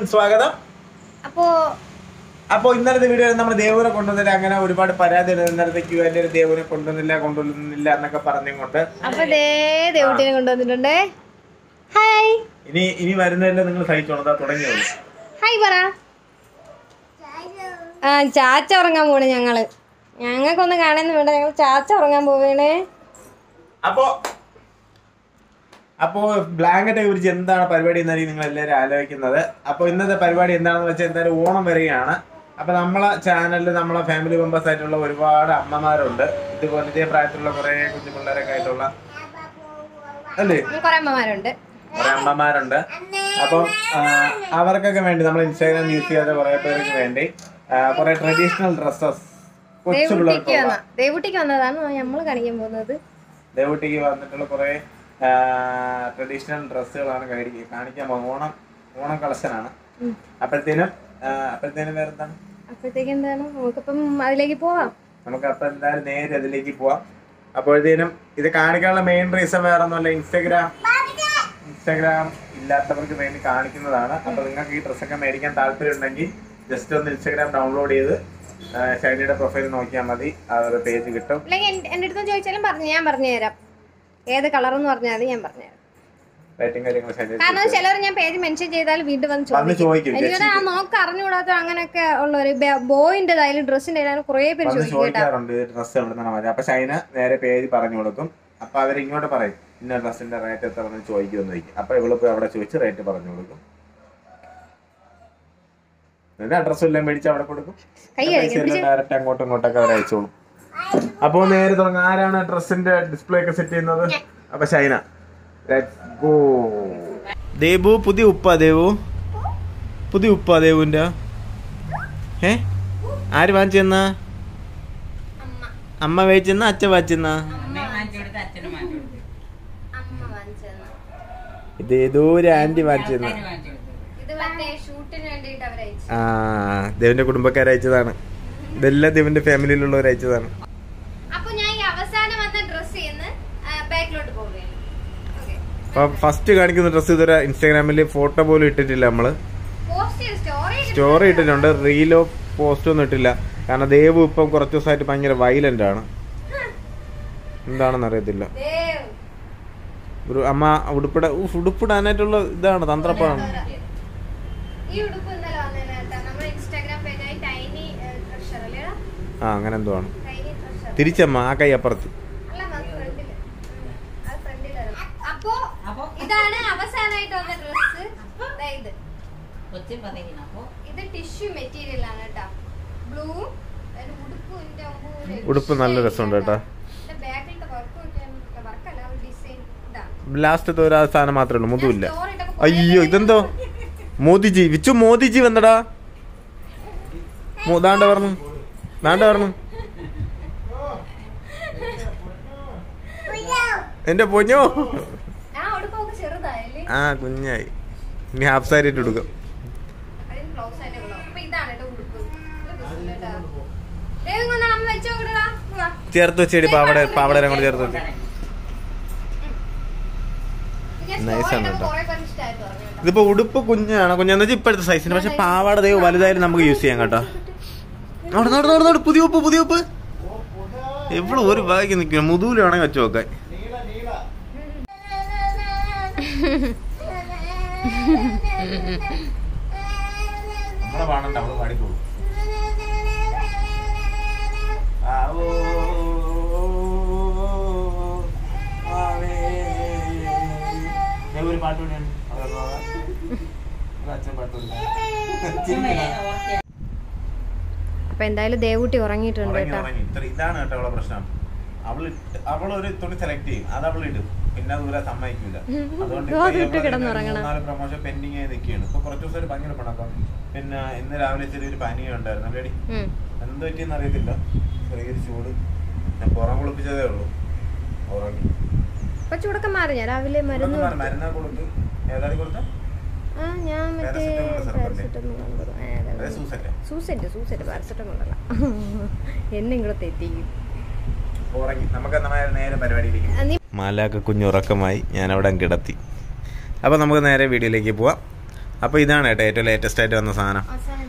സ്വാഗതം. അപ്പോൾ ഇന്നലത്തെ വീഡിയോയിൽ നമ്മൾ ദേവുനെ കൊണ്ടുവന്നില്ല, അങ്ങനെ ഒരുപാട് പരാതി ഇന്നലത്തെ Q&A ദേവുനെ കൊണ്ടുവന്നില്ല എന്നൊക്കെ പറഞ്ഞുകൊണ്ട് കൊണ്ടുവന്നിട്ടുണ്ട്. ഹായ്, ഇനി വരുന്നതല്ലേ നിങ്ങൾ സഹിച്ചോണതാ തുടങ്ങിയുള്ളൂ. ഹായ് പറ. ചാച്ച ഉറങ്ങാൻ പോണേ. ഞങ്ങൾക്കൊന്ന് കാണുന്നു വേണ്ട, ഞങ്ങൾ ചാച്ച ഉറങ്ങാൻ പോവേണേ. അപ്പോൾ ബ്ലാങ്കറ്റെ കുറിച്ച് എന്താണ് പരിപാടി എന്നായിരിക്കും നിങ്ങൾ എല്ലാവരും ആലോചിക്കുന്നത്. അപ്പോൾ ഇന്നത്തെ പരിപാടി എന്താണെന്ന് വെച്ചാൽ എന്തായാലും ഓണം വരികയാണ്. അപ്പോൾ നമ്മളെ ചാനലിൽ നമ്മളെ ഫാമിലി മെമ്പേഴ്സ് ആയിട്ടുള്ള ഒരുപാട് അമ്മമാരുണ്ട്, ഇതുപോലെ ഇതേ പ്രായത്തിലുള്ള കുറേ കുഞ്ഞു പിള്ളേരൊക്കെ ആയിട്ടുള്ള അല്ലേ കുറേ അമ്മമാരുണ്ട്. അപ്പം അവർക്കൊക്കെ വേണ്ടി നമ്മൾ ഇൻസ്റ്റാഗ്രാം യൂസ് ചെയ്യാത്ത കുറേ പേർക്ക് വേണ്ടി കുറേ ട്രഡീഷണൽ ഡ്രസ്സസ് കൊച്ചു പിള്ളേർക്ക് വന്നതാണ് നമ്മൾ കാണിക്കാൻ പോകുന്നത്. ദേവുട്ടിക്ക് വന്നിട്ടുള്ള കുറേ ട്രഡീഷണൽ ഡ്രസ്സുകളാണ് കാണിക്കാൻ പോകുന്നത്. ഓണം കളക്ഷനാണ്. അപ്പോഴത്തേനും വേറെന്താണ്, എന്താണ് നമുക്കിപ്പം അതിലേക്ക് പോവാം. നമുക്ക് അപ്പം എന്തായാലും നേരെ അതിലേക്ക് പോവാം. അപ്പോഴത്തേനും ഇത് കാണിക്കാനുള്ള മെയിൻ റീസൺ വേറെ ഒന്നുമല്ല, ഇൻസ്റ്റാഗ്രാം ഇല്ലാത്തവർക്ക് വേണ്ടി കാണിക്കുന്നതാണ്. അപ്പോൾ നിങ്ങൾക്ക് ഈ ഡ്രസ്സൊക്കെ മേടിക്കാൻ താല്പര്യം ഉണ്ടെങ്കിൽ ജസ്റ്റ് ഒന്ന് ഇൻസ്റ്റാഗ്രാം ഡൗൺലോഡ് ചെയ്ത് ഷൈനിയുടെ പ്രൊഫൈൽ നോക്കിയാൽ മതി, അവരുടെ പേജ് കിട്ടും. എൻ്റെ അടുത്ത് ചോദിച്ചാലും ഞാൻ പറഞ്ഞുതരാം, ഏത് കളർ എന്ന് പറഞ്ഞാൽ അത് ഞാൻ പറഞ്ഞുതരാം. കാരണം ചിലർ ഞാൻ പേജ് മെൻഷൻ ചെയ്താൽ വീണ്ടും വന്ന് ചോദിക്കും. എനിക്ക് നോക്ക് അറിഞ്ഞുകൂടാത്ത അങ്ങനെയൊക്കെ ഉള്ളവര് ബോയിന്റേതായാലും ഡ്രസ്സിന്റെ കുറെ പേര് ചോദിക്കാറുണ്ട് ഡ്രസ്സ് എവിടുന്നാണ് മതി. അപ്പൊ ഷൈന നേരെ പേജ് പറഞ്ഞു കൊടുക്കും. അപ്പൊ അവരിങ്ങോട്ട് പറയും ഇന്ന ഡ്രസ്സിന്റെ റേറ്റ് എത്ര ചോദിക്കുമെന്ന് ചോദിക്കും. അപ്പൊ ഇവളിപ്പോ അവിടെ ചോദിച്ച് റേറ്റ് പറഞ്ഞു കൊടുക്കും. അഡ്രസ്സും എല്ലാം മേടിച്ച് അവിടെ കൊടുക്കും. ഡയറക്റ്റ് അങ്ങോട്ടും ഇങ്ങോട്ടൊക്കെ അവർ അയച്ചോളും. അപ്പോൾ നേരെ തുടങ്ങാം. ആരാണ് ഡ്രസ്സിന്റെ ഡിസ്പ്ലേ ഒക്കെ സെറ്റ് ചെയ്യുന്നത്? അപ്പൊ ഷൈന. ദേവു പുതിയ ഉപ്പാ ദേവുവിന്റെ ആര് വാങ്ങിച്ചെന്ന? അമ്മ വാങ്ങിച്ചെന്ന അച്ഛൻ വാങ്ങിച്ചെന്ന? ഇത് ഏതോ ഒരു ആന്റി വാങ്ങിച്ചെന്ന. ദേവിന്റെ കുടുംബക്കാർ അയച്ചതാണ്. ഇതെല്ലാം ദേവിന്റെ ഫാമിലിയിലുള്ളവർ അയച്ചതാണ്. ഫസ്റ്റ് കാണിക്കുന്ന ഡ്രസ്സ് ഇതുവരെ ഇൻസ്റ്റാഗ്രാമിൽ ഫോട്ടോ പോലും ഇട്ടിട്ടില്ല. നമ്മള് സ്റ്റോറി ഇട്ടിട്ടുണ്ട്, റീലോ പോസ്റ്റോ ഒന്നും ഇട്ടില്ല. കാരണം ദേവു ഇപ്പം കുറച്ച് ദിവസമായിട്ട് ഭയങ്കര വയലന്റ് ആണ്. എന്താണെന്ന് അറിയത്തില്ല. ഒരു അമ്മ ഉടുപ്പിടാനായിട്ടുള്ള ഇതാണ്, തന്ത്രപ്പാണ്. അങ്ങനെ എന്തോ ആണ്. തിരിച്ചമ്മ ആ കൈ അപ്പുറത്ത്. ഇതാണ് അവസാനമായിട്ട് വന്ന ഡ്രസ്. ഇത് ടിഷ്യൂ മെറ്റീരിയൽ ആണ് കേട്ടോ. ബ്ലൂ ഉടുപ്പ് നല്ല രസമുണ്ട് കേട്ടോ. ലാസ്റ്റത്തെ ഒരു സാധനം മാത്രമേ ഉള്ളൂ, മുതുമില്ല. അയ്യോ ഇതെന്തോ മോദിജി വന്നടാ. ദാണ്ട പറഞ്ഞു എന്റെ പൊന്നോ. ആ കുഞ്ഞായി. ഇനി ഹാഫ് സാരി ഇട്ട് കൊടുക്കാം. ചേർത്ത് വെച്ചേടി, പാവട കൊണ്ട് ചേർത്ത് വെച്ച്. നൈസാണ് കേട്ടോ. ഇതിപ്പോ ഉടുപ്പ് കുഞ്ഞാന്ന് വെച്ചാൽ ഇപ്പോഴത്തെ സൈസിന്. പക്ഷെ പാവാട ദൈവം വലുതായാലും നമുക്ക് യൂസ് ചെയ്യാം കേട്ടോ. അവിടെ പുതിയ ഉപ്പ് എവിടെ ഒരു ബാഗ് നിൽക്കണം. മുതൂല് വേണമെങ്കിൽ വെച്ച് നോക്കാൻ. നമ്മളെ പാടണ്ട, അവള് പാടിക്കോളൂ. ഒരു പാട്ട് കൂടിയാണ്. അച്ഛൻ പാട്ട് അപ്പൊ എന്തായാലും ദേവൂട്ടി ഉറങ്ങിയിട്ടുണ്ട് കേട്ടോ. ഇതാണ് കേട്ടോ അവളെ പ്രശ്നം. അവളൊരു തുണി സെലക്ട് ചെയ്യും, അത് അവൾ ഇടും, പിന്നെ അതുപോലെ സമ്മതിക്കില്ല. അതുകൊണ്ട് 4 പ്രൊമോഷൻ പെൻഡിങ് ആയി നിൽക്കുകയാണ്. ഇപ്പൊ കുറച്ച് ദിവസം ഭയങ്കര പണക്കം. പിന്നെ ഇന്ന് രാവിലെ ചെറിയൊരു പനിയും ഉണ്ടായിരുന്നു. അല്ലേടി എന്ത് പറ്റിയെന്ന് അറിയത്തില്ല, ചെറിയൊരു ചൂട്. ഞാൻ പുറം കുളിപ്പിച്ചതേ ഉള്ളൂ. ഉറങ്ങി. ചൂടൊക്കെ മാറി. ഞാൻ രാവിലെ മരുന്ന് കൊടുത്ത്. ഏതായാലും കൊടുത്ത മാലാക്ക കുഞ്ഞുറക്കമായി ഞാൻ അവിടെ കിടത്തി. അപ്പോൾ നമുക്ക് നേരെ വീഡിയോയിലേക്ക് പോവാം. അപ്പോൾ ഇതാണ് കേട്ടോ ഏറ്റവും ലേറ്റസ്റ്റ് ആയിട്ട് വന്ന സാധനം.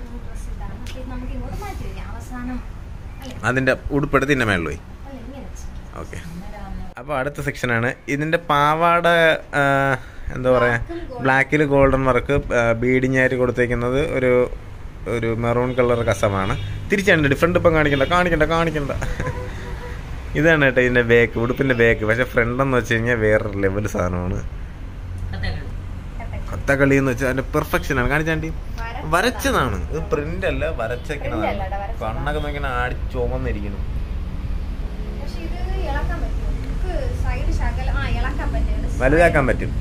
അതിൻ്റെ ഉടുപ്പെടുത്തിൻ്റെ മേളിൽ പോയി. ഓക്കെ, അപ്പോൾ അടുത്ത സെക്ഷനാണ്. ഇതിൻ്റെ പാവാട എന്താ പറയുക, ബ്ലാക്കിൽ ഗോൾഡൻ വർക്ക് ബീഡിങ് ആയിട്ട് കൊടുത്തേക്കുന്നത് ഒരു മെറൂൺ കളർ കസമാണ്. തിരിച്ചാണ് ഡിഫറെൻ്റ്. ഇപ്പം കാണിക്കണ്ട. ഇതാണ് കേട്ടോ ഇതിൻ്റെ ബാക്ക്, ഉടുപ്പിൻ്റെ ബാക്ക്. പക്ഷേ ഫ്രണ്ടെന്ന് വെച്ച് കഴിഞ്ഞാൽ വേറൊരു ലെവൽ സാധനമാണ്. കഥകളി എന്ന് വെച്ചാൽ അതിൻ്റെ പെർഫെക്ഷനാണ്. കാണിച്ചാണ്ടി വരച്ചതാണ്, ഇത് പ്രിന്റ് അല്ല, വരച്ചേക്കണതാണ്. കണ്ണൊക്കെ നോക്കി ആടി ചുമന്നിരിക്കുന്നു. വലുതാക്കാൻ പറ്റും,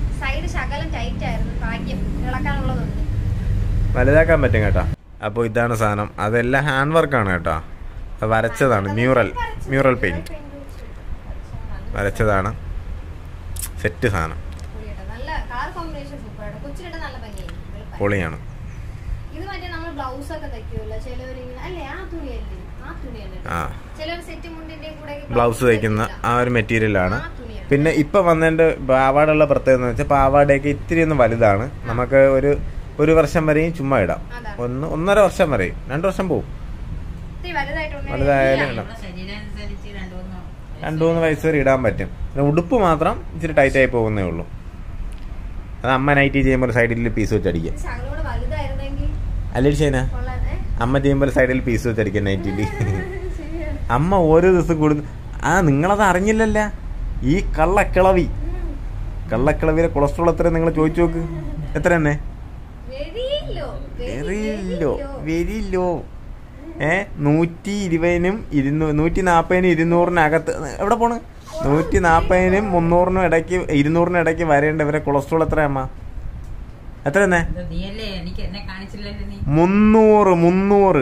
വലുതാക്കാൻ പറ്റും കേട്ടോ. അപ്പോൾ ഇതാണ് സാധനം. അതെല്ലാം ഹാൻഡ് വർക്കാണ് കേട്ടോ, വരച്ചതാണ്. മ്യൂറൽ പെയിന്റ് വരച്ചതാണ്. സെറ്റ് സാധനം, പൊളിയാണ്. ബ്ലൗസ് തയ്ക്കുന്ന ആ ഒരു മെറ്റീരിയലാണ്. പിന്നെ ഇപ്പം വന്നതിൻ്റെ പാവാടുള്ള പ്രത്യേകത എന്ന് വെച്ചാൽ പാവാടയൊക്കെ ഇത്തിരി ഒന്ന് വലുതാണ്. നമുക്ക് ഒരു വർഷം വരെയും ചുമ്മാ ഇടാം. 1.5 വർഷം വരെയും, 2 വർഷം പോവും. വലുതായാലും ഇടാം, 2-3 വയസ്സ് വരെ ഇടാൻ പറ്റും. ഉടുപ്പ് മാത്രം ഇച്ചിരി ടൈറ്റായി പോകുന്നേ ഉള്ളൂ. അത് അമ്മ നൈറ്റി ചെയ്യുമ്പോൾ സൈഡിൽ പീസ് വെച്ചടിക്കുക. അല്ലേ ഷൈന, അമ്മ ചെയ്യുമ്പോൾ സൈഡിൽ പീസ് വെച്ചടിക്കുക നൈറ്റിൽ. അമ്മ ഓരോ ദിവസം കൂടുന്നു. നിങ്ങളത് അറിഞ്ഞില്ലല്ല. ഈ കള്ളക്കിളവിലെ കൊളസ്ട്രോൾ എത്ര നിങ്ങൾ ചോദിച്ചു നോക്ക്. എത്ര തന്നെ? Very low. 120-നും 140-നും 200-നകത്ത് എവിടെ പോണ്? 140-നും 300-നും ഇടയ്ക്ക് 200-നും ഇടയ്ക്ക് വരേണ്ട ഇവരെ കൊളസ്ട്രോൾ എത്ര അമ്മ? എത്ര തന്നെ? 300.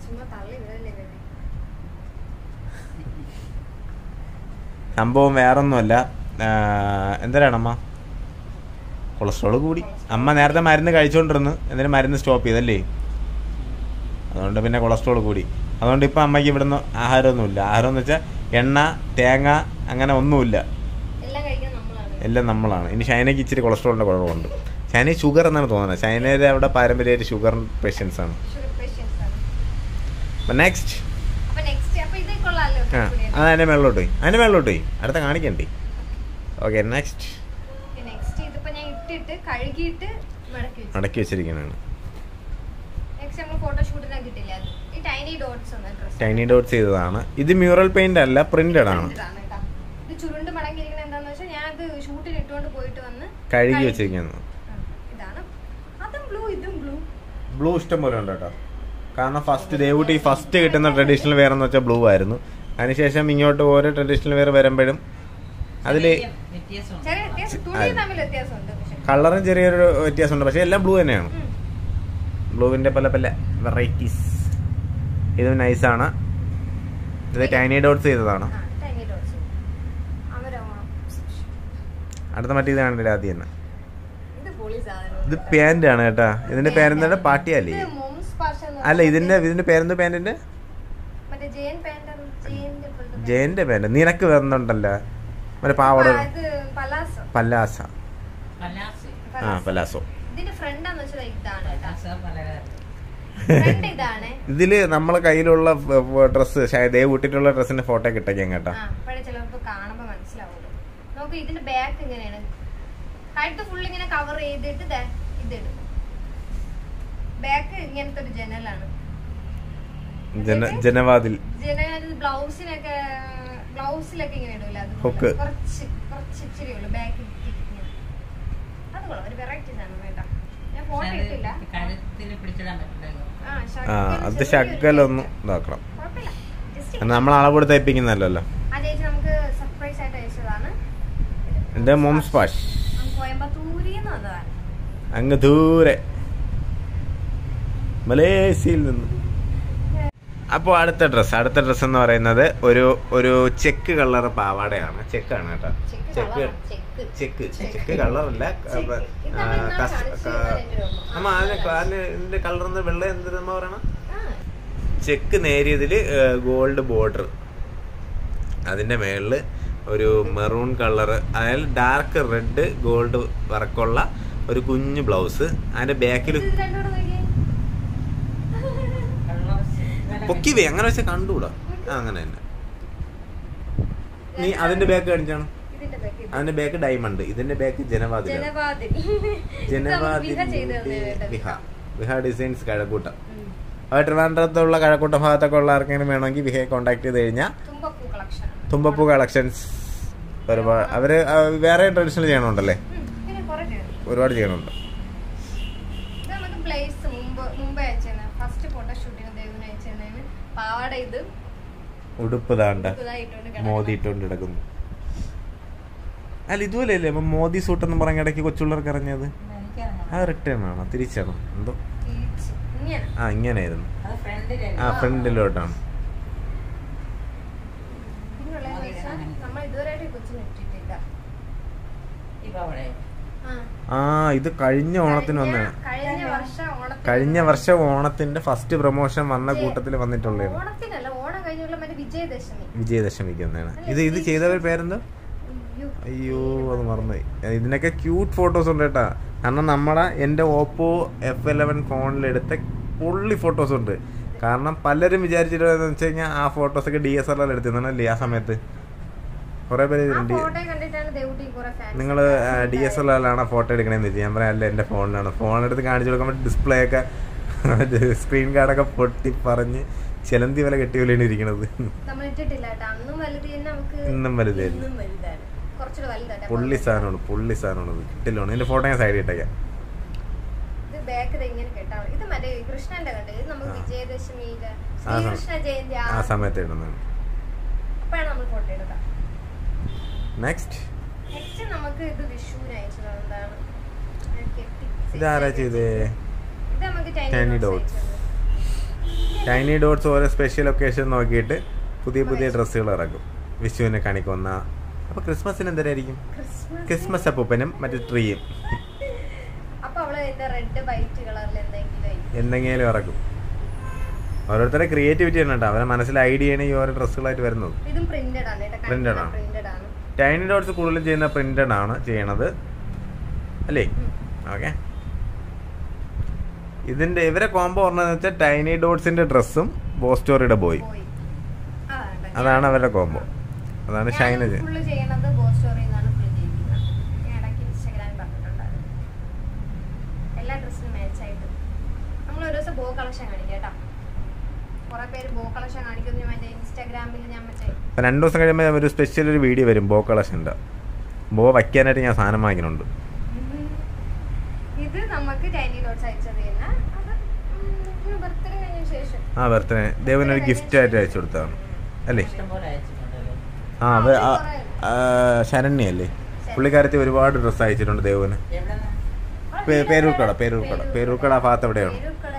സംഭവം വേറൊന്നുമല്ല. എന്തരാണമ്മ? കൊളസ്ട്രോൾ കൂടി. അമ്മ നേരത്തെ മരുന്ന് കഴിച്ചോണ്ടിരുന്നു, എന്നിട്ട് മരുന്ന് സ്റ്റോപ്പ് ചെയ്തല്ലേ, അതുകൊണ്ട് പിന്നെ കൊളസ്ട്രോൾ കൂടി. അതുകൊണ്ട് ഇപ്പം അമ്മയ്ക്ക് ഇവിടുന്ന് ആഹാരമൊന്നുമില്ല. ആഹാരം എന്ന് വെച്ചാൽ എണ്ണ, തേങ്ങ അങ്ങനെ ഒന്നുമില്ല, എല്ലാം നമ്മളാണ്. ഇനി ഷൈനയ്ക്ക് ഇച്ചിരി കൊളസ്ട്രോളിൻ്റെ കുഴപ്പമുണ്ട്. ഷൈന ഷുഗർ എന്നാണ് തോന്നുന്നത്. ഷൈനയുടെ അവിടെ പാരമ്പര്യമായിട്ട് ഷുഗർ പേഷ്യൻസ് ആണ്. നെക്സ്റ്റ് അതിൻ്റെ മേളിലോട്ട് പോയി അടുത്ത കാണിക്കണ്ടേ. ഓക്കെ, നെക്സ്റ്റ് മടക്കി വെച്ചിരിക്കുന്നതാണ്. ടൈനി ഡോട്ട്സ് ചെയ്തതാണ്. ഇത് മ്യൂറൽ പെയിന്റ് അല്ല, പ്രിന്റഡ് ആണ്. കഴുകി വെച്ചിരിക്കുന്നത്. ബ്ലൂ ഇഷ്ടം പോലെ ഉണ്ട് കേട്ടോ. കാരണം ഫസ്റ്റ് കിട്ടുന്ന ട്രഡീഷണൽ വെയർ എന്ന് വെച്ചാൽ ബ്ലൂ ആയിരുന്നു. അതിനുശേഷം ഇങ്ങോട്ട് ഓരോ ട്രഡീഷണൽ വെയർ വരുമ്പോഴും അതിൽ കളറും ചെറിയൊരു വ്യത്യാസമുണ്ട്. പക്ഷെ എല്ലാം ബ്ലൂ തന്നെയാണ്. ബ്ലൂവിൻ്റെ പല വെറൈറ്റീസ്. ഇത് നൈസാണ്. ഇത് ടൈനി ഡോട്ട്സ് ചെയ്തതാണ്. അടുത്ത മറ്റേ ഇതാണ് ആദ്യം തന്നെ. ഇത് പാന്റ് ആണ് കേട്ടാ. ഇതിന്റെ പേരെന്താണ്? പാട്ടിയല്ലേ? അല്ല, ഇതിന്റെ പേരെന്താ പാന്റിന്റെ? ജയന്റെ പാന്റ്. നിനക്ക് വരുന്നുണ്ടല്ലോ മറ്റേ പാവട, പലാസ. പലാസോ. ഇതില് നമ്മളെ കയ്യിലുള്ള ഡ്രസ് ദേവൂട്ടിട്ടുള്ള ഡ്രസ്സിന്റെ ഫോട്ടോ കിട്ടേക്കാം കേട്ടോ. ഇതിന്റെ ബാക്ക് ഇങ്ങനെയാണ്, കഴുത്ത് ഫുൾ ഇങ്ങനെ കവർ ചെയ്തിട്ട് ഇതിടും. ബാക്ക് ഇങ്ങനത്തെ ഒരു ജനലാണ്, ജനവാതിൽ. ബ്ലൗസിലൊക്കെ ഇങ്ങനെ ഇടൂല, കുറച്ച് ഇച്ചിരി ഉള്ളു ബാക്ക്. അത് കൊള്ളാം, ഒരു വെറൈറ്റി സാധനം കേട്ടോ. ഞാൻ ഫോട്ടോ ഇട്ടില്ല. അത് ശകലൊന്നും ഇതാക്കണം. നമ്മൾ അളവെടുത്ത് തയ്പ്പിക്കുന്നല്ലോ. നമുക്ക് സർപ്രൈസ് ആയിട്ട് അയച്ചതാണ്. എന്റെ മോംസ് പാഷ് കോയമ്പത്തൂരിന്ന് വന്നതാണ്, അങ്ങ് ദൂരെ മലേഷ്യയിൽ നിന്ന്. അപ്പോൾ അടുത്ത ഡ്രസ്സ് എന്ന് പറയുന്നത് ഒരു ചെക്ക് കളർ പാവാടയാണ്. ചെക്കാണ് കേട്ടോ. ചെക്ക് കളറല്ല, ഇതിന്റെ കളർ വെള്ള എന്ത് പറയണം, ചെക്ക് നേരിയതില് ഗോൾഡ് ബോർഡർ, അതിന്റെ മേളില് ഒരു മെറൂൺ കളർ, അതായത് ഡാർക്ക് റെഡ് ഗോൾഡ് വർക്കുള്ള ഒരു കുഞ്ഞു ബ്ലൗസ്, അതിന്റെ ബാക്കിൽ പൊക്കി വേ അങ്ങനെ വെച്ചാൽ കണ്ടുകൂടാ. അങ്ങനെ തന്നെ. നീ അതിന്റെ ബാക്ക് കാണിച്ചാണ്. അതിന്റെ ബാക്ക് ഡയമണ്ട്, ഇതിന്റെ ബാക്ക് ജനവാദിൽ വിഹ ഡിസൈൻസ് കഴക്കൂട്ടം. അവർ ട്രിവാൻഡ്രത്തുള്ള കഴക്കൂട്ടം ഭാഗത്തൊക്കെ ഉള്ള ആർക്കെങ്കിലും വേണമെങ്കിൽ വിഹയെ കോൺടാക്ട് ചെയ്ത് കഴിഞ്ഞാൽ തുമ്പപ്പൂ കളക്ഷൻസ് ഒരുപാട്. അവര് വേറെ ട്രഡീഷണൽ ചെയ്യണമുണ്ടല്ലേ? ഒരുപാട് ചെയ്യണമുണ്ട്. ഉടുപ്പ് താണ്ട മോദി ഇട്ടുകൊണ്ട് കിടക്കുന്നു. അല്ല ഇതുപോലെ അല്ലേ മോദി സൂട്ട് എന്ന് പറഞ്ഞ ഇടയ്ക്ക് കൊച്ചുള്ളവർക്ക് ഇറങ്ങിയത്? അത് റിട്ടേൺ ആണോ തിരിച്ചാണോ എന്തോ? ഇങ്ങനെയായിരുന്നു. ഫ്രണ്ടിലോട്ടാണ്. ഇത് കഴിഞ്ഞ ഓണത്തിന് വന്നതാണ്. കഴിഞ്ഞ വർഷം ഓണത്തിന്റെ ഫസ്റ്റ് പ്രൊമോഷൻ വന്ന കൂട്ടത്തിൽ വന്നിട്ടുള്ളതാണ്. വിജയദശമിക്ക് വന്നതാണ്. ഇത് ചെയ്തവർ പേരെന്തോ? അയ്യോ അത് മറന്നുപോയി. ഇതിനൊക്കെ ക്യൂട്ട് ഫോട്ടോസ് ഉണ്ട് കേട്ടാ. കാരണം എൻ്റെ ഓപ്പോ F11 ഫോണിലെടുത്ത പൊള്ളി ഫോട്ടോസ് ഉണ്ട്. കാരണം പലരും വിചാരിച്ചിട്ടുണ്ടെന്ന് വെച്ച് കഴിഞ്ഞാൽ ആ ഫോട്ടോസൊക്കെ DSLR എടുത്തിരുന്നല്ലേ ആ സമയത്ത്. കുറെ പേര് നിങ്ങൾ DSLR ഫോട്ടോ എടുക്കണേന്ന് വെച്ചാൽ ഞാൻ പറയാം അല്ല എൻ്റെ ഫോണിലാണ്. ഫോണെടുത്ത് കാണിച്ചു കൊടുക്കുമ്പോൾ ഡിസ്പ്ലേ ഒക്കെ സ്ക്രീൻ കാർഡൊക്കെ പൊട്ടി പറഞ്ഞ് ചിലന്തി വില കെട്ടി വിലയാണ് ഇരിക്കണത്. ഇന്നും വലുതായിരുന്നു. പുള്ളി സാധനമാണ് കിട്ടില്ലോണ്. ഇതിന്റെ ഫോട്ടോ ഞാൻ സൈഡിൽ ഇട്ടേക്കാം. ആ സമയത്ത് ഇടുന്നതാണ്. നെക്സ്റ്റ് ഇതാരാ ചെയ്തേ? ടൈനി ഡോട്ട്സ് ഓരോ സ്പെഷ്യൽ ഒക്കേഷൻ നോക്കിയിട്ട് പുതിയ ഡ്രസ്സുകൾ ഇറക്കും. വിഷുവിനെ കാണിക്കുന്ന. അപ്പൊ ക്രിസ്മസിന് എന്തായിരിക്കും? ക്രിസ്മസ് അപ്പൂപ്പനും മറ്റേ ട്രീയും എന്തെങ്കിലും ഇറക്കും. ഓരോരുത്തരുടെ ക്രിയേറ്റിവിറ്റി ആണ് കേട്ടോ. അവരെ മനസ്സിൽ ഐഡിയ ആണ് ഈ ഓരോ ഡ്രസ്സുകളായിട്ട് വരുന്നത്. പ്രിന്റഡ് ആണ്. ടൈനി ഡോട്ട്സ് കൂടുതലും ചെയ്യുന്ന പ്രിന്റഡ് ആണ് ചെയ്യണത് അല്ലേ? ഓക്കെ. ഇവരെ കോംബോ പറഞ്ഞതെന്ന് വെച്ചാൽ ടൈനി ഡോട്ട്സിന്റെ ഡ്രസ്സും ബോസ്റ്റോറിയുടെ ബോയും. അതാണ് അവരുടെ കോംബോ. അതാണ് ഷൈന രണ്ടു ദിവസം കഴിയുമ്പോൾ ഒരു സ്പെഷ്യൽ ഒരു വീഡിയോ വരും ബോ കളക്ഷൻ്റെ. ബോ വയ്ക്കാനായിട്ട് ഞാൻ സാധനം വാങ്ങിക്കുന്നുണ്ട്. ബർത്ത്ഡേ ദേവനൊരു ഗിഫ്റ്റ് ആയിട്ട് അയച്ചു കൊടുത്തതാണ് അല്ലേ? ശരണ്യ അല്ലേ? പുള്ളിക്കാരത്തി ഒരുപാട് ഡ്രസ്സ് അയച്ചിട്ടുണ്ട് ദേവന്. പേരൂർക്കട ആ ഭാഗത്ത് എവിടെയാണ്?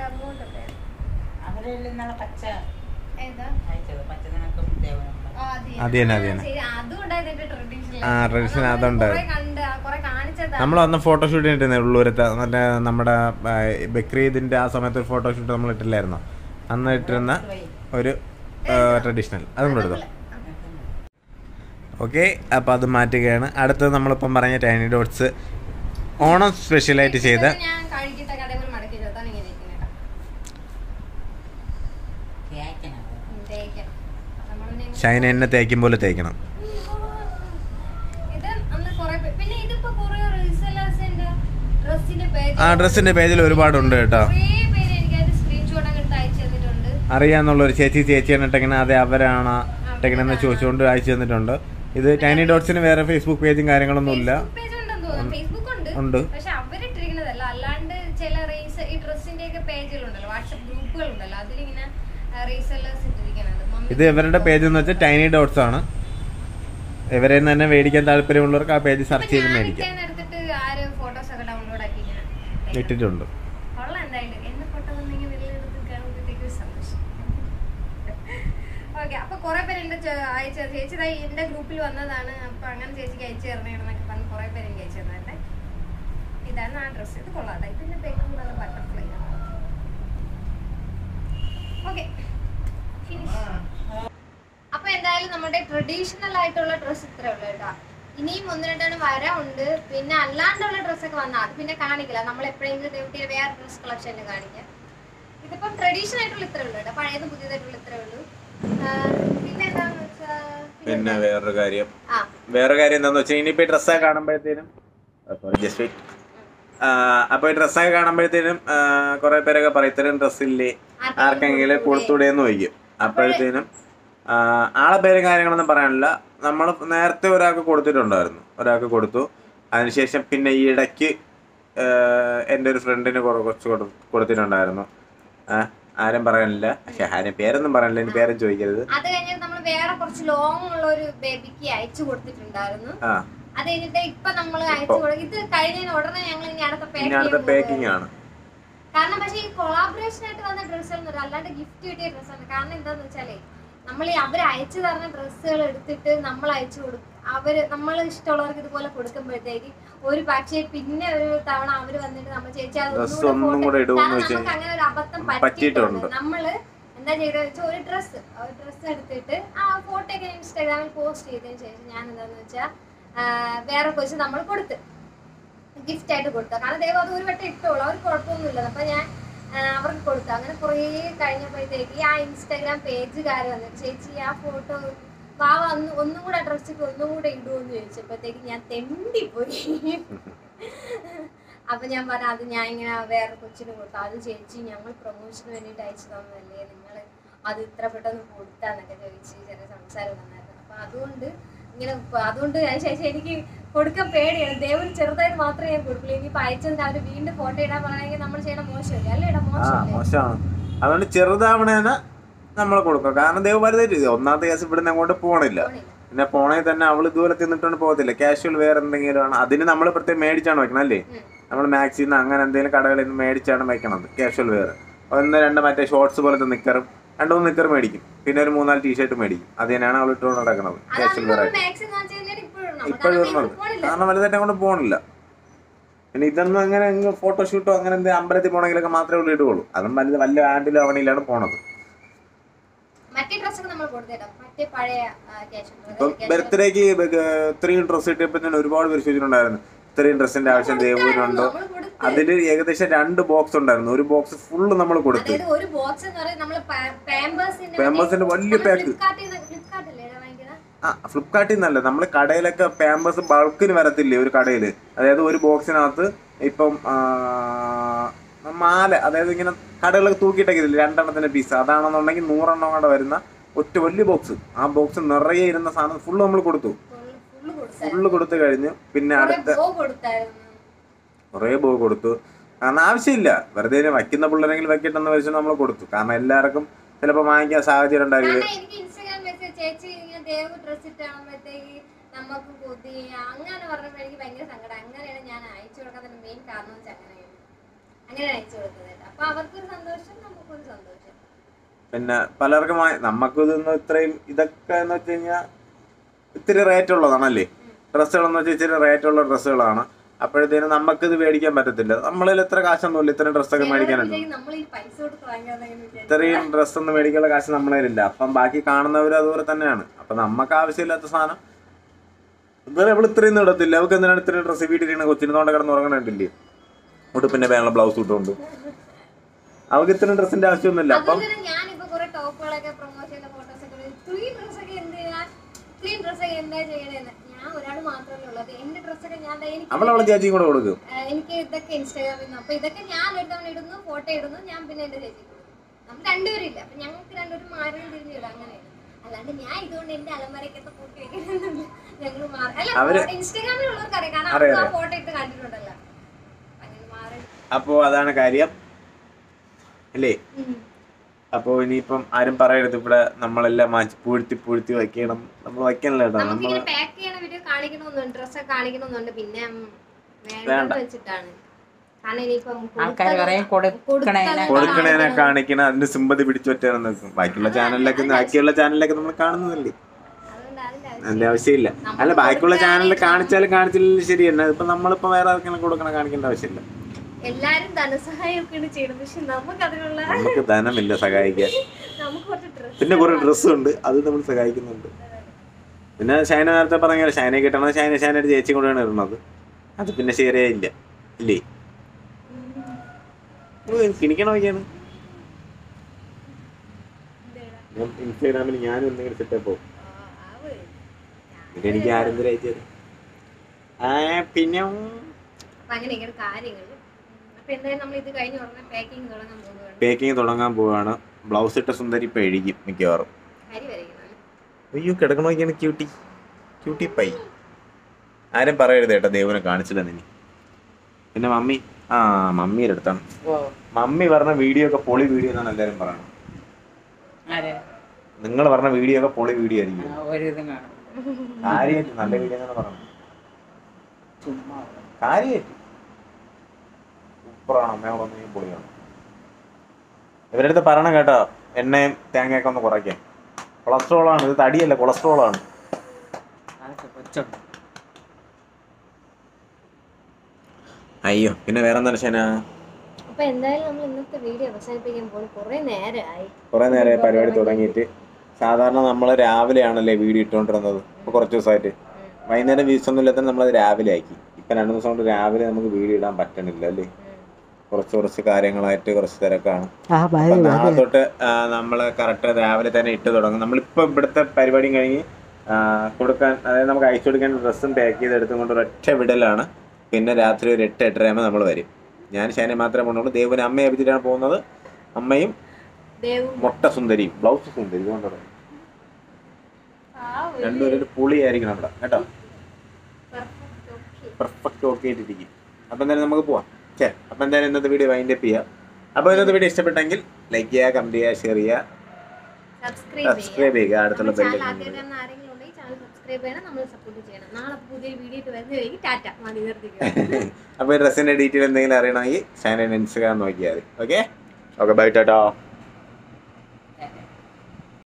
അത് തന്നെ. ട്രഡീഷണൽ അതുണ്ട്. നമ്മൾ അന്ന് ഫോട്ടോഷൂട്ട് ഇട്ടിരുന്നേ ഉള്ളൂരത്തെ മറ്റേ നമ്മുടെ ബക്രീദിന്റെ ആ സമയത്ത് ഒരു ഫോട്ടോഷൂട്ട് നമ്മൾ ഇട്ടില്ലായിരുന്നോ? അന്ന് ഇട്ടിരുന്ന ഒരു ട്രഡീഷണൽ അതും കൂടെ എടുത്തോ. ഓക്കെ, അപ്പം അത് മാറ്റുകയാണ്. അടുത്തത് നമ്മളിപ്പം പറഞ്ഞ ടൈനി ഡോട്ട്സ് ഓണം സ്പെഷ്യലായിട്ട് ചെയ്ത ഷൈന എന്നെ തേക്കും പോലെ തേക്കണം. ആ ഡ്രസ്സിന്റെ പേജിൽ ഒരുപാടുണ്ട് കേട്ടോ. അറിയാന്നുള്ളൊരു ചേച്ചിയാണ് ഇട്ടെങ്ങനെ അതെ അവരാണ് ഇട്ടെങ്ങനെന്ന് ചോദിച്ചുകൊണ്ട് അയച്ചു തന്നിട്ടുണ്ട്. ഇത് ടൈനി ഡോട്ട്സിന് വേറെ ഫേസ്ബുക്ക് പേജും കാര്യങ്ങളൊന്നും ഇല്ല. ഉണ്ട്. ഇത് ഇവരുടെ പേജ് എന്ന് വെച്ചാൽ ടൈനി ഡോട്ട്സ് ആണ്. ഇവരെ തന്നെ മേടിക്കാൻ താല്പര്യമുള്ളവർക്ക് ആ പേജ് സെർച്ച് ചെയ്ത് മേടിക്കാം. ഇട്ടിട്ടുണ്ട്. അപ്പൊ കുറെ പേര് എന്റെ ചേച്ചി എന്റെ ഗ്രൂപ്പിൽ വന്നതാണ്. അപ്പൊ അങ്ങനെ ചേച്ചിക്ക് അയച്ചു തരണേന്നൊക്കെ പറഞ്ഞ് കുറെ പേര് എനിക്ക് അയച്ചു തന്നേ. ഇതാണ് ആ ഡ്രസ്സ്. ഇത് കൊള്ളാട്ടെ. ഇതിന്റെ പേക്കും ബട്ടർഫ്ലൈ. ഓക്കെ, അപ്പൊ എന്തായാലും നമ്മുടെ ട്രഡീഷണൽ ആയിട്ടുള്ള ഡ്രസ്സ് ഇത്രേ ഉള്ളൂ കേട്ടോ. ഇനിയും 1-2 വരവുണ്ട്. പിന്നെ അല്ലാണ്ടുള്ള ഡ്രസ്സൊക്കെ വന്നാൽ അത് പിന്നെ കാണിക്കില്ല. നമ്മൾ എപ്പോഴെങ്കിലും ദേവട്ടിയുടെ വേറെ ഡ്രസ് കളക്ഷനിൽ കാണിക്കാം. ഇതിപ്പം ട്രഡീഷണൽ ആയിട്ടുള്ള ഇത്രേ ഉള്ളൂ കേട്ടോ, പഴയതും പുതിയതായിട്ടുള്ള ഇത്രേ ഉള്ളൂ. പിന്നെ എന്താണെന്ന് വെച്ചാൽ പിന്നെ വേറൊരു കാര്യം എന്താന്ന് വെച്ചാൽ ഇനിയിപ്പോ ഡ്രസ്സൊക്കെ കാണുമ്പോഴത്തേനും അപ്പൊ ഈ ഡ്രസ്സൊക്കെ കാണുമ്പോഴത്തേനും കുറെ പേരൊക്കെ പറയും ഇത്രയും ഡ്രസ്സില്ലേ ആർക്കെങ്കിലും കൊടുത്തൂടെന്ന് ചോദിക്കും. അപ്പോഴത്തേനും ആളെ പേരും കാര്യങ്ങളൊന്നും പറയാനില്ല. നമ്മൾ നേരത്തെ ഒരാൾക്ക് കൊടുത്തിട്ടുണ്ടായിരുന്നു, ഒരാൾക്ക് കൊടുത്തു. അതിനുശേഷം പിന്നെ ഈ ഇടയ്ക്ക് എൻ്റെ ഒരു ഫ്രണ്ടിന് കുറച്ച് കൊടുത്തിട്ടുണ്ടായിരുന്നു. ആരും പറയാനില്ല, പക്ഷെ ആരും പേരൊന്നും പറയാനില്ല, എനിക്ക് പേരും ചോദിക്കരുത്. അത് കഴിഞ്ഞിട്ട് നമ്മൾ വേറെ കുറച്ച് ലോങ് ഉള്ള ഒരു ബേബിക്ക് അയച്ചു കൊടുത്തിട്ടുണ്ടായിരുന്നു. അത് കഴിഞ്ഞിട്ട് ഇപ്പൊ നമ്മൾ അയച്ചു കൊടുക്കും. ഇത് കഴിഞ്ഞ ഉടനെ ഞങ്ങൾ ഇനി അടുത്ത പാക്കിംഗ് ആണ്. കാരണം പക്ഷെ ഈ കൊളാബറേഷൻ ആയിട്ട് വന്ന ഡ്രസ്സുകൾ അല്ലാണ്ട് ഗിഫ്റ്റ് കിട്ടിയ ഡ്രസ്സാണ്. കാരണം എന്താന്ന് വെച്ചാലേ നമ്മൾ അവർ അയച്ചു തരുന്ന ഡ്രസ്സുകൾ എടുത്തിട്ട് നമ്മൾ അയച്ചു കൊടുക്കും. നമ്മൾ ഇഷ്ടമുള്ളവർക്ക് ഇതുപോലെ കൊടുക്കുമ്പോഴത്തേക്ക് ഒരു പക്ഷേ പിന്നെ ഒരു തവണ അവര് വന്നിട്ട് നമ്മൾ ചേച്ചി നമുക്ക് അങ്ങനെ ഒരു അബദ്ധം പറ്റിയിട്ടുണ്ട്. നമ്മള് എന്താ ചെയ്തതെന്ന് വെച്ചാൽ ഒരു ഡ്രസ്സ് എടുത്തിട്ട് ആ ഫോട്ടോ ഒക്കെ ഇൻസ്റ്റാഗ്രാമിൽ പോസ്റ്റ് ചെയ്തതിന് ശേഷം ഞാൻ എന്താന്ന് വെച്ചാൽ വേറെ കുറച്ച് നമ്മൾ കൊടുത്ത് ഗിഫ്റ്റ് ആയിട്ട് കൊടുത്തു. കാരണം ദൈവം അത് ഒരു വട്ടം ഇട്ടോളൂ, അവർക്ക് കുഴപ്പമൊന്നുമില്ല. അപ്പൊ ഞാൻ അവർക്ക് കൊടുത്തു. അങ്ങനെ കുറേ കഴിഞ്ഞപ്പോഴത്തേക്ക് ആ ഇൻസ്റ്റാഗ്രാം പേജുകാർ വന്നിട്ട് ചേച്ചി ആ ഫോട്ടോ ഒന്നും കൂടെ ഡ്രസ്സിട്ട് ഒന്നും കൂടെ ഇടുമെന്ന് ചോദിച്ചപ്പോഴത്തേക്ക് ഞാൻ തെണ്ടിപ്പോയി. അപ്പൊ ഞാൻ പറഞ്ഞു അത് ഞാൻ ഇങ്ങനെ വേറെ കൊച്ചിന് കൊടുത്തു. അത് ചേച്ചി ഞങ്ങൾ പ്രൊമോഷന് വേണ്ടിയിട്ട് അയച്ചു തന്നതല്ലേ, നിങ്ങൾ അത് ഇത്ര പെട്ടെന്ന് കൊടുത്താന്നൊക്കെ ചോദിച്ച് ചെറിയ സംസാരം വന്നായിരുന്നു. അപ്പൊ അതുകൊണ്ട് ഞാൻ ശേഷം എനിക്ക് കൊടുക്കാൻ പേടിയാണ്. ദേവന് ചെറുതായിട്ട് മാത്രമേ ഞാൻ കൊടുക്കുള്ളൂ. ഇനിയിപ്പോ അയച്ചതിന് അവര് വീണ്ടും ഫോട്ടോ ഇടാൻ പറയണമെങ്കിൽ നമ്മൾ ചെയ്യണ മോശമല്ലേ? അല്ലേ ഇടാ, മോശമാണ്. അതുകൊണ്ട് ചെറുതാവണേന നമ്മൾ കൊടുക്കുക. കാരണം ദേവ് വലുതായിട്ട് ഒന്നാമത്തെ കേസ് ഇവിടുന്ന് അങ്ങോട്ട് പോണില്ല. പിന്നെ പോണേ തന്നെ അവൾ ഇതുപോലെ തിന്നിട്ടോണ്ട് പോകത്തില്ല. കാഷ്വൽ വേറെ എന്തെങ്കിലും ആണ്, അതിന് നമ്മൾ പ്രത്യേകം മേടിച്ചാണ് വെക്കണം അല്ലേ? നമ്മൾ മാക്സിന്ന് അങ്ങനെ എന്തെങ്കിലും കടകളിൽ നിന്ന് മേടിച്ചാണ് വെക്കണത് കാഷ്വൽ വെയർ. 1-2 മറ്റേ ഷോർട്സ് പോലത്തെ നിക്കറും 2-3 നിക്കർ മേടിക്കും, പിന്നെ ഒരു 3-4 ടീഷർട്ട് മേടിക്കും. അത് തന്നെയാണ് അവൾ ഇട്ടുകൊണ്ട് നടക്കുന്നത് കാഷ്വൽ വെയർ ആയിട്ട്. ഇപ്പോഴും ഇടുന്നത് കാരണം വലുതായിട്ട് അങ്ങോട്ട് പോകണില്ല. പിന്നെ ഇതൊന്നും അങ്ങനെ ഫോട്ടോഷൂട്ടോ അങ്ങനെ എന്തെങ്കിലും അമ്പലത്തിൽ പോകണമെങ്കിലൊക്കെ മാത്രമേ ഉള്ളൂ ഇടുകയുള്ളൂ. അതും വലിയ ആൻഡിലോ അവണിയിലാണ് പോണത്. ബർത്ത്ഡേക്ക് ഇത്രയും ഡ്രസ്സ് കിട്ടിയപ്പോ തന്നെ ഒരുപാട് പേര് ചോദിച്ചിട്ടുണ്ടായിരുന്നു ഇത്രയും ഡ്രസ്സിന്റെ ആവശ്യം ദേവുവിനുണ്ടോ. അതില് ഏകദേശം 2 ബോക്സ് ഉണ്ടായിരുന്നു. ഒരു ബോക്സ് ഫുള്ള് നമ്മൾ കൊടുത്തു. പാമ്പേഴ്സിന്റെ വലിയ പാക്ക്. ഫ്ലിപ്കാർട്ടിൽ നിന്നല്ല, നമ്മൾ കടയിലൊക്കെ പാമ്പേഴ്സ് ബൾക്കിന് വരത്തില്ലേ ഒരു കടയില്. അതായത് ഒരു ബോക്സിനകത്ത് ഇപ്പം മാല, അതായത് ഇങ്ങനെ കടകളൊക്കെ തൂക്കിയിട്ടൊക്കെ 2 എണ്ണത്തിന്റെ പീസ്, അതാണെന്നുണ്ടെങ്കിൽ 100 എണ്ണം കൂടെ വരുന്ന ഒറ്റ വലിയ ബോക്സ്. ആ ബോക്സ് നിറയെ ഇരുന്ന സാധനം ഫുള്ള് നമ്മൾ കൊടുത്തു. ഫുള്ള് കൊടുത്തു കഴിഞ്ഞു. പിന്നെ അടുത്ത കുറേ ബോ കൊടുത്തു. കാരണം ആവശ്യമില്ല, വെറുതെ വയ്ക്കുന്ന പിള്ളേരെങ്കിലും വെക്കട്ടെന്ന് വെച്ച് നമ്മൾ കൊടുത്തു. കാരണം എല്ലാവർക്കും ചിലപ്പോൾ വാങ്ങിക്കാൻ സാഹചര്യം ഉണ്ടാവില്ല. പിന്നെ പലർക്കും നമുക്ക് ഇത്രയും ഇതൊക്കെ എന്ന് വെച്ച് കഴിഞ്ഞാൽ ഇത്തിരി റേറ്റ് ഉള്ളതാണല്ലേ ഡ്രസ്സുകളെന്ന് വെച്ചാൽ. ഇച്ചിരി റേറ്റ് ഉള്ള ഡ്രസ്സുകളാണ്. അപ്പോഴത്തേനും നമുക്കിത് മേടിക്കാൻ പറ്റത്തില്ല. നമ്മളിൽ എത്ര കാശൊന്നുമില്ല ഇത്രയും ഡ്രസ്സൊക്കെ മേടിക്കാനുണ്ട്. ഇത്രയും ഡ്രസ്സൊന്നും മേടിക്കാനുള്ള കാശ് നമ്മളതിലില്ല. അപ്പം ബാക്കി കാണുന്നവരും അതുപോലെ തന്നെയാണ്. അപ്പം നമുക്ക് ആവശ്യമില്ലാത്ത സാധനം ഇതുവരെ അവൾ ഇത്രയും ഇടത്തില്ല. അവൾക്ക് എന്തിനാണ് ഇത്രയും ഡ്രസ്സ് വീട്ടിലിരുന്ന കൊച്ചിന് തോണ്ട കിടന്ന് ഉറങ്ങണില്ലേ? ഉടുപ്പിന്റെ വേണ്ട ബ്ലൗസ് ഇട്ടുകൊണ്ട് അവൾക്ക് ഇത്രയും ഡ്രസ്സിന്റെ ആവശ്യമൊന്നുമില്ല. അപ്പം അവളവളെ ചേച്ചിയും കൂടെ കൊടുക്കും. എനിക്ക് ഇതൊക്കെ ഇൻസ്റ്റാഗ്രാമിൽ നിന്ന്, അപ്പൊ ഇതൊക്കെ ഞാൻ ഒരു തവണ ഇടുന്നു, ഫോട്ടോ ഇടുന്നു, ഞാൻ പിന്നെ എന്റെ ചേച്ചി നമ്മൾ രണ്ടുപേരില്ല. അപ്പൊ ഞങ്ങൾക്ക് രണ്ടുപേരും മാറി തിരിഞ്ഞിടാം. അങ്ങനെ അല്ലാണ്ട് ഞാൻ ഇതുകൊണ്ട് എന്റെ അലമാരക്കത്തെ ഫോട്ടോ വെക്കുന്നില്ല. ഞങ്ങൾ മാറി അല്ല, ഇൻസ്റ്റാഗ്രാമിലുള്ളവർക്ക് അറിയാം. കാരണം ആ ഫോട്ടോ ഇട്ട് കണ്ടിട്ടുണ്ടല്ലോ. അങ്ങനെ മാറി. അപ്പോ അതാണ് കാര്യം അല്ലേ? അപ്പോ ഇനിയിപ്പം ആരും പറയരുത് ഇവിടെ നമ്മളെല്ലാം മാറ്റി പൂഴ്ത്തി വെക്കണം. നമ്മൾ വയ്ക്കണല്ലോ കേട്ടോ. നമ്മൾ കൊടുക്കണേനെ കാണിക്കണം, അതിന്റെ സിമ്പതി പിടിച്ചു പറ്റാൻ നോക്കും. ബാക്കിയുള്ള ചാനലിലൊക്കെ നമ്മൾ കാണുന്നതല്ലേ, അതിന്റെ ആവശ്യമില്ല. അല്ല, ബാക്കിയുള്ള ചാനലിൽ കാണിച്ചില്ലെങ്കിൽ ശരി തന്നെ. ഇപ്പൊ നമ്മളിപ്പോ വേറെ ആർക്കെങ്കിലും കാണിക്കേണ്ട ആവശ്യമില്ല. എല്ലാരും ധനസഹായമൊക്കെയാണ് ചെയ്യുന്നത്, പക്ഷെ നമുക്ക് ധനമില്ല സഹായിക്കാൻ. പിന്നെ കുറെ ഡ്രസ്സുണ്ട്, അത് നമ്മൾ സഹായിക്കുന്നുണ്ട്. പിന്നെ ഷൈന നേരത്തെ പറഞ്ഞ ഷൈനെ കിട്ടണത് ഷൈനയുടെ ചേച്ചി കൂടെയാണ് ഇടുന്നത്. അത് പിന്നെ ശരിയായില്ല ഇല്ലേ? കിണിക്കണ നോക്കിയാണ്. ഇൻസ്റ്റാഗ്രാമിൽ ഞാനും എന്തെങ്കിലും സെറ്റപ്പ് പോകും. എനിക്ക് ആരെന്തൊരു അയച്ചത്. പിന്നെ പേക്കിങ് തുടങ്ങാൻ പോവാണ്. ബ്ലൗസ് ഇട്ട സുന്ദരി ഇപ്പൊ എഴുതിക്കും മിക്കവാറും. അയ്യോ കിടക്കണ നോക്കിയാണ് ക്യൂട്ടി പൈ. ആരും പറയരുത് കേട്ടോ, ദേവനെ കാണിച്ചില്ല നീ. പിന്നെ മമ്മി മമ്മിയുടെ അടുത്താണ്. മമ്മി പറഞ്ഞ വീഡിയോ ഒക്കെ പൊളി വീഡിയോ എന്നാണ് എല്ലാരും പറയുന്നത്. നിങ്ങൾ പറഞ്ഞ വീഡിയോ ഒക്കെ പൊളി വീഡിയോ ആയിരിക്കും. കാര്യമായിട്ട് നല്ല വീഡിയോ എന്നാണ് പറയുന്നത്. കാര്യമായിട്ട് സൂപ്പറാണ്. അമ്മയോടൊന്നും പൊളിയാണ്. ഇവരുടെ അടുത്ത് പറയണം കേട്ടോ, എണ്ണയും തേങ്ങയൊക്കെ ഒന്ന് കുറയ്ക്കാൻ. കൊളസ്ട്രോളാണ് ഇത്, തടിയല്ല കൊളസ്ട്രോളാണ്. അയ്യോ പിന്നെ വേറെ എന്താ ഷന? അപ്പൊ എന്തായാലും നമ്മൾ ഇന്നത്തെ വീഡിയോ അവസാനിപ്പിക്കാൻ പോകും. കുറെ നേരമായി പരിപാടി തുടങ്ങിയിട്ട്. സാധാരണ നമ്മൾ രാവിലെയാണല്ലേ വീഡിയോ ഇട്ടുകൊണ്ടിരുന്നത്. ഇപ്പൊ കുറച്ച് ദിവസമായിട്ട് വൈകുന്നേരം വീസൊന്നും ഇല്ലാത്ത നമ്മളത് രാവിലെ ആക്കി. ഇപ്പൊ 2 ദിവസം കൊണ്ട് രാവിലെ നമുക്ക് വീഡിയോ ഇടാൻ പറ്റണില്ല അല്ലേ? കുറച്ച് കാര്യങ്ങളായിട്ട് കുറച്ച് തിരക്കാണ്. നാളെ തൊട്ട് നമ്മൾ കറക്റ്റ് രാവിലെ തന്നെ ഇട്ട് തുടങ്ങും. നമ്മളിപ്പോ ഇവിടുത്തെ പരിപാടിയും കഴിഞ്ഞ് കൊടുക്കാൻ, അതായത് നമുക്ക് അയച്ചു കൊടുക്കാൻ ഡ്രസ്സും പാക്ക് ചെയ്ത് എടുത്തുകൊണ്ട് ഒരൊറ്റ വിടലാണ്. പിന്നെ രാത്രി ഒരു 8-8:30 ആകുമ്പോൾ നമ്മൾ വരും. ഞാൻ ഷാനെ മാത്രമേ കൊണ്ടുള്ളൂ. ദേവുവിന് അമ്മയെ അഭിച്ചിട്ടാണ് പോകുന്നത്. അമ്മയും മുട്ട സുന്ദരിയും ബ്ലൗസ് സുന്ദരി കൊണ്ടുള്ളത്. രണ്ടുപേരും ഒരു പുളിയായിരിക്കണം അവിടെ കേട്ടോ. പെർഫെക്റ്റ് ഓക്കെ ആയിട്ടിരിക്കും. അപ്പം എന്തായാലും നമുക്ക് പോവാം. അപ്പം എന്തായാലും ഇന്നത്തെ വീഡിയോ വൈൻഡ് അപ്പ് ചെയ്യാം. അപ്പോൾ ഇന്നത്തെ വീഡിയോ ഇഷ്ടപ്പെട്ടെങ്കിൽ ലൈക്ക് ചെയ്യുക, കമന്റ് ചെയ്യുക, ഷെയർ ചെയ്യുക, സബ്സ്ക്രൈബ് ചെയ്യുക. അടുത്തുള്ള ബെല്ല് അപ്പോൾ ഡ്രസ്സിന്റെ ഡീറ്റെയിൽ എന്തെങ്കിലും അറിയണമെങ്കിൽ ഷൈന ഇൻസ്റ്റാഗ്രാം നോക്കിയാൽ മതി. Okay bye Tata.